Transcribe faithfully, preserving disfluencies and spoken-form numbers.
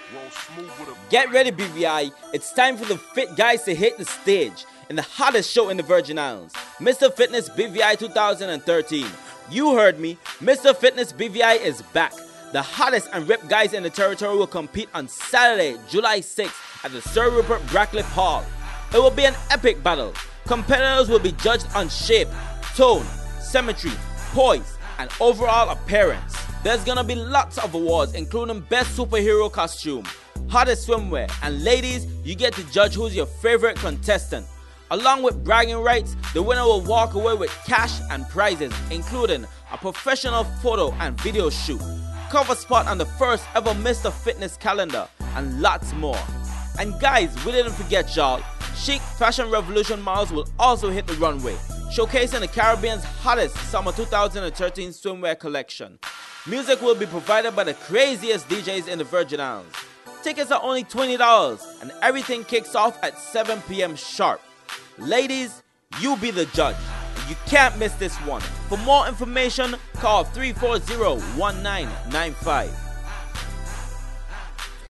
Get ready, B V I. It's time for the fit guys to hit the stage in the hottest show in the Virgin Islands, Mister Fitness B V I two thousand thirteen. You heard me, Mister Fitness B V I is back. The hottest and ripped guys in the territory will compete on Saturday, July sixth at the Sir Rupert Brackliff Hall. It will be an epic battle. Competitors will be judged on shape, tone, symmetry, poise, and overall appearance. There's gonna be lots of awards, including Best Superhero Costume, Hottest Swimwear, and ladies, you get to judge who's your favorite contestant. Along with bragging rights, the winner will walk away with cash and prizes, including a professional photo and video shoot, cover spot on the first ever Mister Fitness calendar, and lots more. And guys, we didn't forget y'all, chic Fashion Revolution models will also hit the runway, showcasing the Caribbean's hottest summer two thousand thirteen swimwear collection. Music will be provided by the craziest D Js in the Virgin Islands. Tickets are only twenty dollars and everything kicks off at seven p m sharp. Ladies, you be the judge. You can't miss this one. For more information, call three four zero, one nine nine five.